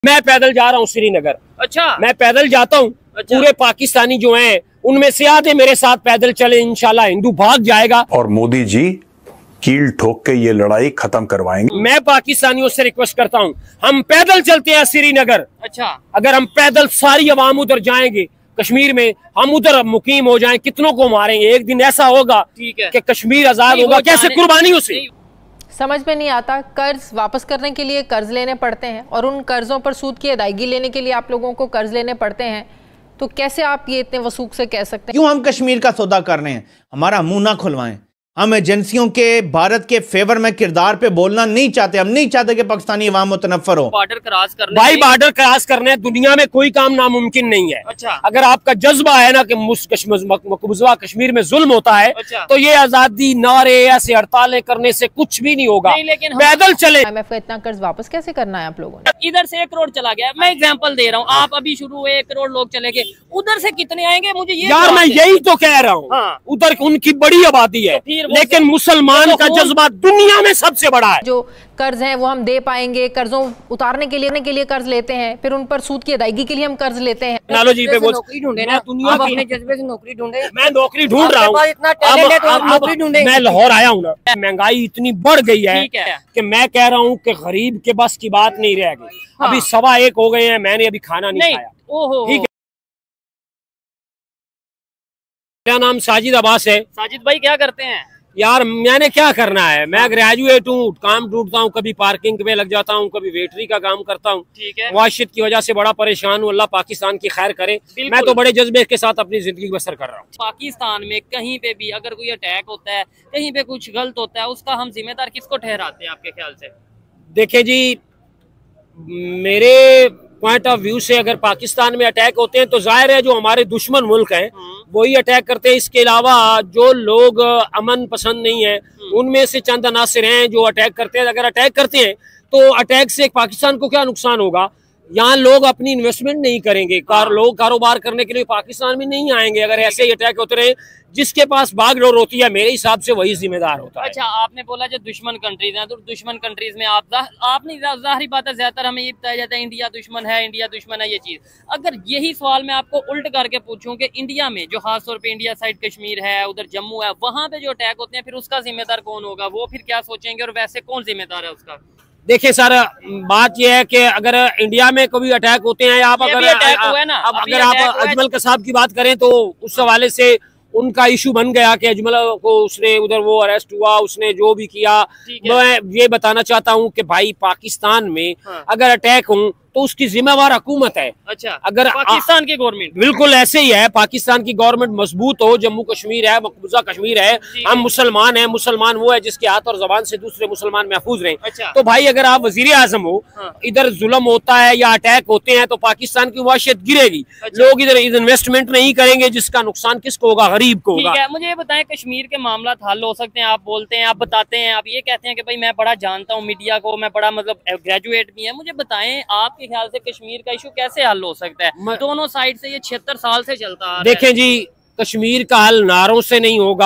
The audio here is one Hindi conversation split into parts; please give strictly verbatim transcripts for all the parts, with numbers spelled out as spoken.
मैं पैदल जा रहा हूँ श्रीनगर। अच्छा, मैं पैदल जाता हूँ। अच्छा। पूरे पाकिस्तानी जो हैं उनमें से आधे मेरे साथ पैदल चले, इंशाल्लाह हिंदू भाग जाएगा और मोदी जी कील ठोक के ये लड़ाई खत्म करवाएंगे। मैं पाकिस्तानियों से रिक्वेस्ट करता हूँ, हम पैदल चलते हैं श्रीनगर। अच्छा, अगर हम पैदल सारी अवाम उधर जाएंगे कश्मीर में, हम उधर मुकीम हो जाएं, कितनों को मारेंगे। एक दिन ऐसा होगा कि कश्मीर आजाद होगा। कैसे कुर्बानियों से? समझ में नहीं आता। कर्ज वापस करने के लिए कर्ज लेने पड़ते हैं और उन कर्जों पर सूद की अदायगी लेने के लिए आप लोगों को कर्ज लेने पड़ते हैं, तो कैसे आप ये इतने वसूख से कह सकते हैं? क्यों हम कश्मीर का सौदा कर रहे हैं? हमारा मुंह ना खुलवाएं। हम एजेंसियों के भारत के फेवर में किरदार पे बोलना नहीं चाहते। हम नहीं चाहते कि पाकिस्तानी अवाम मुतनफ्फर हो। बॉर्डर क्रॉस करने भाई, बॉर्डर क्रॉस करने दुनिया में कोई काम नामुमकिन नहीं है। अच्छा। अगर आपका जज्बा है ना कि मकबूजा कश्मीर में जुल्म होता है, अच्छा। तो ये आजादी नारे ऐसे हड़तालें करने से कुछ भी नहीं होगा। नहीं, लेकिन पैदल चले। आईएमएफ का इतना कर्ज वापस कैसे करना है आप लोगों ने? इधर से एक करोड़ चला गया, मैं एग्जांपल दे रहा हूँ। आप अभी शुरू हुए एक करोड़ लोग चले गए, उधर से कितने आएंगे मुझे ये यार मैं यही तो कह रहा हूँ। हाँ। उधर उनकी बड़ी आबादी है, लेकिन मुसलमान का जज्बा दुनिया में सबसे बड़ा है। जो कर्ज हैं वो हम दे पाएंगे, कर्जों उतारने के लिए के लिए कर्ज लेते हैं, फिर उन पर सूद की अदायगी के लिए हम कर्ज लेते हैं। टेक्नोलॉजी पे बोल, नौकरी ढूंढे ना, दुनिया आप की अपने जज्बे से नौकरी ढूंढे। मैं नौकरी ढूंढ रहा हूँ। इतना टैलेंट है तो आप नौकरी ढूंढे। मैं लाहौर आया हूँ ना, महंगाई इतनी बढ़ गई है कि मैं कह रहा हूँ कि गरीब के बस की बात नहीं रह गई। हाँ। अभी सवा एक हो गए हैं, मैंने अभी खाना नहीं खाया। ओहो, ठीक है। मेरा नाम साजिद अब्बास है। साजिद भाई क्या करते हैं? यार मैंने क्या करना है, मैं ग्रेजुएट हूँ, काम ढूंढता हूँ, कभी पार्किंग में लग जाता हूँ, कभी वेटरी का काम करता हूँ। ठीक है। वाशिद की वजह से बड़ा परेशान हूँ। अल्लाह पाकिस्तान की खैर करे। मैं तो बड़े जज्बे के साथ अपनी जिंदगी बसर कर रहा हूँ। पाकिस्तान में कहीं पे भी अगर कोई अटैक होता है, कहीं पे कुछ गलत होता है, उसका हम जिम्मेदार किसको ठहराते हैं आपके ख्याल से? देखिए जी, मेरे पॉइंट ऑफ व्यू से अगर पाकिस्तान में अटैक होते हैं तो जाहिर है जो हमारे दुश्मन मुल्क हैं वही अटैक करते हैं। इसके अलावा जो लोग अमन पसंद नहीं है उनमें से चंद अनासिर हैं जो अटैक करते हैं। अगर अटैक करते हैं तो अटैक से पाकिस्तान को क्या नुकसान होगा? यहाँ लोग अपनी इन्वेस्टमेंट नहीं करेंगे, कार लोग कारोबार करने के लिए पाकिस्तान में नहीं आएंगे अगर ऐसे ही अटैक होते रहे। जिसके पास बागडोर होती है मेरे हिसाब से वही जिम्मेदार होता है। अच्छा, आपने बोला जो दुश्मन कंट्रीज हैं, तो दुश्मन कंट्रीज में आप आपने जाहिर बात है ज्यादातर हमें ये बताया जाता है इंडिया दुश्मन है, इंडिया दुश्मन है ये चीज। अगर यही सवाल मैं आपको उल्ट करके पूछूं कि इंडिया में जो खासतौर पे इंडिया साइड कश्मीर है, उधर जम्मू है, वहां पे जो अटैक होते हैं फिर उसका जिम्मेदार कौन होगा? वो फिर क्या सोचेंगे और वैसे कौन जिम्मेदार है उसका? देखिए सर, बात यह है कि अगर इंडिया में कभी अटैक होते हैं, आप अगर अटैक हुआ है ना, अब अगर आप अजमल कसाब की बात करें तो उस हवाले से उनका इशू बन गया कि अजमल को उसने उधर वो अरेस्ट हुआ, उसने जो भी किया। मैं ये बताना चाहता हूँ कि भाई पाकिस्तान में हाँ। अगर अटैक हो तो उसकी जिम्मेवार हुकूमत है। अच्छा, अगर पाकिस्तान की गवर्नमेंट बिल्कुल ऐसे ही है। पाकिस्तान की गवर्नमेंट मजबूत हो, जम्मू कश्मीर है, मकबूजा कश्मीर है, हम मुसलमान हैं, मुसलमान वो है जिसके हाथ और जबान से दूसरे मुसलमान महफूज रहे। अच्छा। तो भाई अगर आप वजीर आजम हो, हाँ। इधर जुल्म होता है या अटैक होते हैं तो पाकिस्तान की माशियत गिरेगी। अच्छा। लोग इधर इन्वेस्टमेंट नहीं करेंगे, जिसका नुकसान किसको होगा? गरीब को होगा। मुझे ये बताएं, कश्मीर के मामला हल हो सकते हैं? आप बोलते हैं, आप बताते हैं, आप ये कहते हैं कि भाई मैं बड़ा जानता हूँ मीडिया को, मैं बड़ा मतलब ग्रेजुएट भी है। मुझे बताएं आपके ख्याल से कश्मीर का इशू कैसे हल हो सकता है? दोनों साइड से ये छिहत्तर साल से चलता आ रहा है। देखें जी, कश्मीर का हल नारों से नहीं होगा,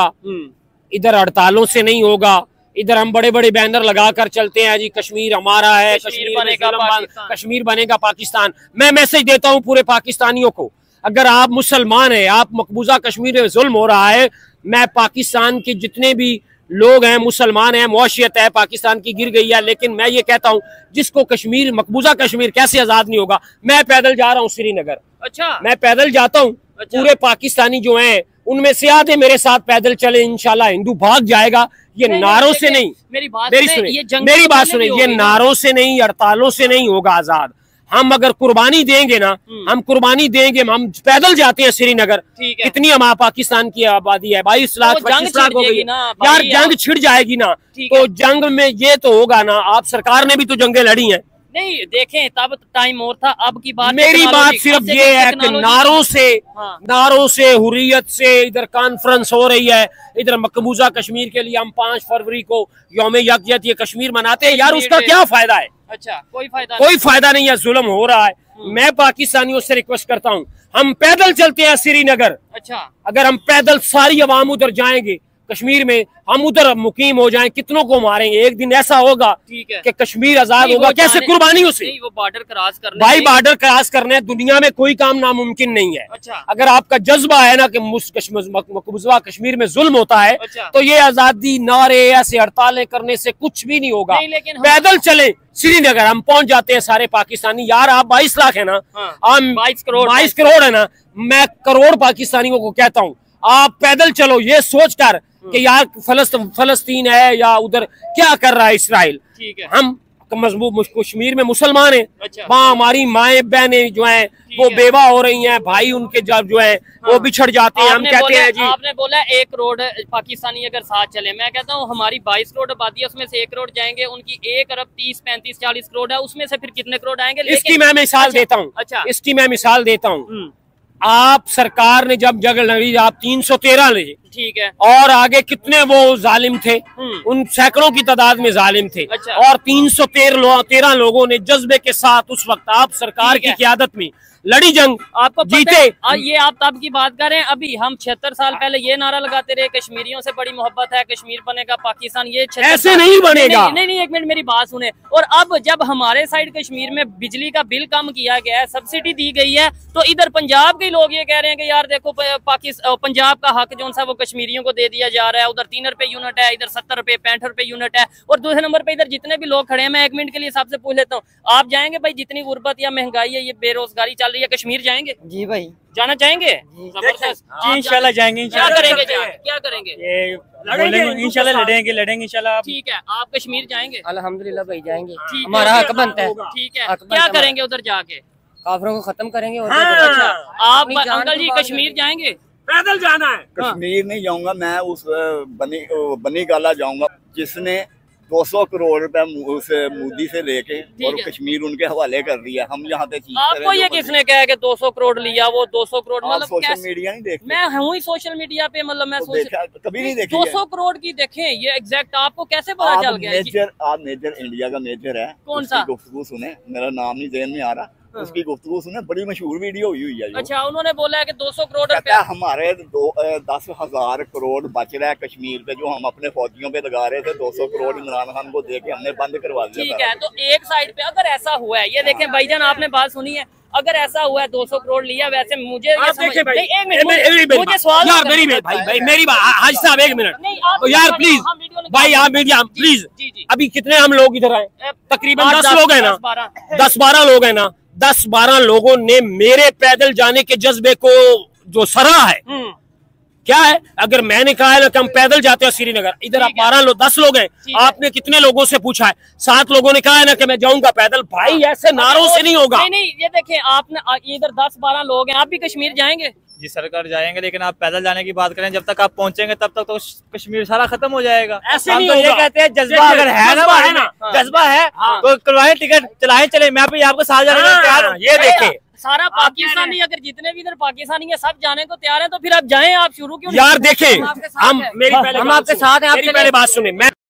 इधर हड़तालों से नहीं होगा। इधर हम बड़े बड़े बैनर लगाकर चलते हैं जी कश्मीर हमारा है, कश्मीर बनेगा पाकिस्तान, कश्मीर बनेगा पाकिस्तान। मैं मैसेज देता हूँ पूरे पाकिस्तानियों को, अगर आप मुसलमान हैं, आप मकबूजा कश्मीर में जुल्म हो रहा है, मैं पाकिस्तान के जितने भी लोग हैं मुसलमान हैं, मुआशियत है पाकिस्तान की गिर गई है, लेकिन मैं ये कहता हूँ जिसको कश्मीर मकबूजा कश्मीर कैसे आजाद नहीं होगा। मैं पैदल जा रहा हूँ श्रीनगर। अच्छा, मैं पैदल जाता हूँ। अच्छा। पूरे पाकिस्तानी जो हैं उनमें से आधे मेरे साथ पैदल चले, इंशाल्लाह हिंदू भाग जाएगा। ये नारों से नहीं, मेरी बात मेरी सुने मेरी बात सुने ये नारों से नहीं, हड़तालों से नहीं होगा आजाद। हम अगर कुर्बानी देंगे ना, हम कुर्बानी देंगे, हम पैदल जाते हैं श्रीनगर। कितनी हम पाकिस्तान की आबादी है, बाईस लाख पच्चीस लाख हो गई यार। जंग छिड़ जाएगी ना तो जंग में ये तो होगा ना, आप सरकार ने भी तो जंगें लड़ी हैं। नहीं देखें, तब टाइम और था, अब की बात मेरी बात सिर्फ ये है कि नारों से हाँ। नारों से, हुर्रियत से इधर कॉन्फ्रेंस हो रही है, इधर मकबूजा कश्मीर के लिए हम पांच फरवरी को यौम यकजहत ये कश्मीर मनाते हैं। यार उसका क्या फायदा है? अच्छा, कोई फायदा कोई फायदा नहीं है, जुल्म हो रहा है। मैं पाकिस्तानियों से रिक्वेस्ट करता हूँ, हम पैदल चलते हैं श्रीनगर। अच्छा, अगर हम पैदल सारी अवाम उधर जाएंगे कश्मीर में, हम उधर मुकीम हो जाएं, कितनों को मारेंगे। एक दिन ऐसा होगा ठीक है कि कश्मीर आजाद होगा, कैसे कुर्बानी उसे। वो बॉर्डर क्रॉस करने, भाई बॉर्डर क्रॉस करने दुनिया में कोई काम नामुमकिन नहीं है। अच्छा। अगर आपका जज्बा है ना कि मकबूजा कश्मीर में जुल्म होता है, अच्छा। तो ये आजादी नारे ऐसे हड़तालें करने से कुछ भी नहीं होगा। नहीं, लेकिन पैदल चले श्रीनगर, हम पहुंच जाते हैं सारे पाकिस्तानी। यार आप बाईस लाख है ना, हम बाईस करोड़ बाईस करोड़ है ना, मैं करोड़ पाकिस्तानियों को कहता हूँ आप पैदल चलो, ये सोच कर कि यार फलस्तीन है या उधर क्या कर रहा है इसराइल। ठीक है। हम मजबूत कश्मीर में मुसलमान हैं, अच्छा। वहाँ हमारी माए बहनें जो हैं वो बेवा हो रही हैं, भाई उनके जब जो है हाँ। वो बिछड़ जाते हैं। हम कहते हैं जी, आपने बोला एक करोड़ पाकिस्तानी अगर साथ चले, मैं कहता हूँ हमारी बाईस करोड़ आबादी है, उसमें से एक करोड़ जाएंगे, उनकी एक अरब तीस पैंतीस चालीस करोड़ है, उसमें से फिर कितने करोड़ आएंगे? इसकी मैं मिसाल अच्छा, देता हूँ अच्छा। इसकी मैं मिसाल देता हूँ। आप सरकार ने जब जगह लड़ी आप तीन सौ तेरह ले, ठीक है, और आगे कितने वो जालिम थे, उन सैकड़ों की तादाद में जालिम थे। अच्छा। और तीन सौ तेरह लोगों ने जज्बे के साथ उस वक्त आप सरकार की क़यादत में लड़ी जंग, आपको जीते। आ, ये आप तब की बात कर रहे हैं। अभी हम छिहत्तर साल पहले ये नारा लगाते रहे कश्मीरियों से बड़ी मोहब्बत है, कश्मीर बनेगा पाकिस्तान, ये ऐसे नहीं बनेगा। नहीं, नहीं नहीं एक मिनट मेरी बात सुने। और अब जब हमारे साइड कश्मीर में बिजली का बिल कम किया गया है, सब्सिडी दी गई है, तो इधर पंजाब के लोग ये कह रहे हैं कि यार देखो पाकिस्तान पंजाब का हक जो सा वो कश्मीरियों को दे दिया जा रहा है। उधर तीन रुपए यूनिट है, इधर सत्तर रुपए पैंठ रुपए यूनिट है। और दूसरे नंबर पे इधर जितने भी लोग खड़े हैं, मैं एक मिनट के लिए सबसे पूछ लेता हूँ, आप जाएंगे भाई? जितनी गुर्बत या महंगाई है, ये बेरोजगारी चल रही है, कश्मीर जाएंगे? जी भाई, जाना चाहेंगे? जबरदस्त। जी इंशाल्लाह जाएंगे। क्या करेंगे? क्या करेंगे? ये बोलेंगे इंशाल्लाह, लड़ेंगे लड़ेंगे इंशाल्लाह। ठीक है, आप कश्मीर जाएंगे? अल्हम्दुलिल्लाह भाई जाएंगे, ठीक हमारा है, हक बनता है। ठीक है, हक बनता क्या है करेंगे उधर जाके? काफिरों को खत्म करेंगे। और हाँ। अच्छा, आप अपनी जान अंकल जी कुर्बान कश्मीर जाएंगे? पैदल जाना है। कश्मीर नहीं जाऊंगा मैं, उस बनी बनी गाला जाऊंगा जिसने दो सौ करोड़ रुपए उस मोदी से लेके और कश्मीर उनके हवाले कर दिया। हम यहाँ पे आपको ये किसने कहा कि दो सौ करोड़ लिया, वो दो सौ करोड़? मतलब सोशल मीडिया नहीं देखते? मैं हूँ ही सोशल मीडिया पे, मतलब मैं तो देखा, कभी नहीं देखी। दो सौ करोड़ की देखें, ये एग्जैक्ट आपको कैसे पता चल गया? मेजर, आप मेजर इंडिया का मेजर है, कौन सा? गुफ्तगू सुने, मेरा नाम नहीं ज़हन में आ रहा, उसकी गुफ्तगू सुने, बड़ी मशहूर वीडियो हुई हुई है। अच्छा, उन्होंने बोला है कि दो सौ करोड़ कहता है हमारे दो दस हजार करोड़ बच रहा है कश्मीर पे, जो हम अपने फौजियों पे लगा रहे थे, दो सौ करोड़ इमरान खान को दे के हमने बंद करवा दिया। ठीक है, तो एक साइड पे अगर ऐसा हुआ है, ये देखें भाईजान, आपने बात सुनी है, अगर ऐसा हुआ है दो सौ करोड़ लिया, वैसे मुझे ये समझ नहीं, एक मिनट मुझे सवाल यार मेरी भाई भाई मेरी बात हाजी साहब एक मिनट नहीं, आप यार प्लीज भाई, आप मीडिया प्लीज, अभी कितने हम लोग इधर आए? तकरीबन दस लोग हैं ना, दस बारह लोग हैं ना, दस बारह लोगों ने मेरे पैदल जाने के जज्बे को जो सराहा है। क्या है, अगर मैंने कहा है ना कि हम पैदल जाते हैं श्रीनगर, इधर आप बारह लोग दस लोग हैं, आपने कितने लोगों से पूछा है? सात लोगों ने कहा है ना कि मैं जाऊंगा पैदल। भाई ऐसे नारों से नहीं होगा। नहीं नहीं, ये देखें, आपने इधर दस बारह लोग हैं, आप भी कश्मीर जाएंगे? जी सरकार जाएंगे, लेकिन आप पैदल जाने की बात करें, जब तक आप पहुंचेंगे तब तक तो कश्मीर सारा खत्म हो जाएगा। ऐसे हम नहीं तो ये होगा। कहते हैं जज्बा अगर है ना, जज्बा है ना, जज्बा है तो करवाएं टिकट, चलाएं, चले, मैं भी आपको साथ जाने को तैयार हूं। ये देखें, सारा पाकिस्तानी, अगर जितने भी इधर पाकिस्तानी है सब जाने को तैयार है, तो फिर आप जाएं, आप शुरू क्यों? यार देखें, हम मेरी पहले हम आपके साथ हैं, मेरी पहले बात सुने। मैं